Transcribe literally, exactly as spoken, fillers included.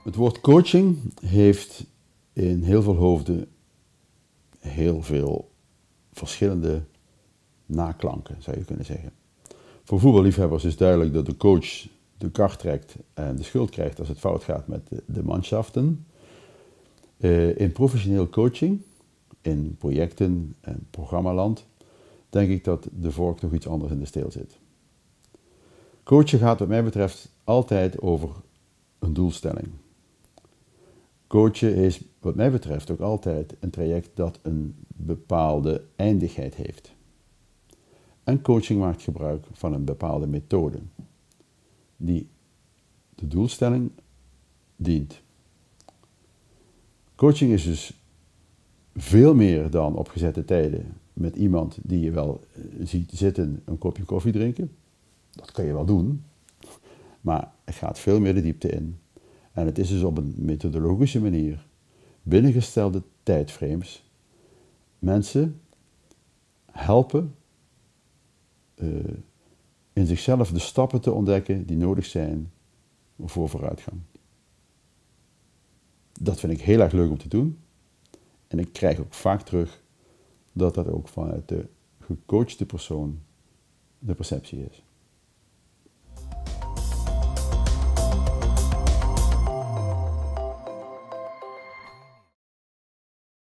Het woord coaching heeft in heel veel hoofden heel veel verschillende naklanken, zou je kunnen zeggen. Voor voetballiefhebbers is duidelijk dat de coach de kar trekt en de schuld krijgt als het fout gaat met de, de manschaften. Uh, in professioneel coaching, in projecten en programmaland, denk ik dat de vork nog iets anders in de steel zit. Coachen gaat wat mij betreft altijd over een doelstelling. Coachen is wat mij betreft ook altijd een traject dat een bepaalde eindigheid heeft. En coaching maakt gebruik van een bepaalde methode die de doelstelling dient. Coaching is dus veel meer dan op gezette tijden met iemand die je wel ziet zitten een kopje koffie drinken. Dat kan je wel doen, maar het gaat veel meer de diepte in. En het is dus op een methodologische manier, binnengestelde tijdframes, mensen helpen uh, in zichzelf de stappen te ontdekken die nodig zijn voor vooruitgang. Dat vind ik heel erg leuk om te doen. En ik krijg ook vaak terug dat dat ook vanuit de gecoachte persoon de perceptie is.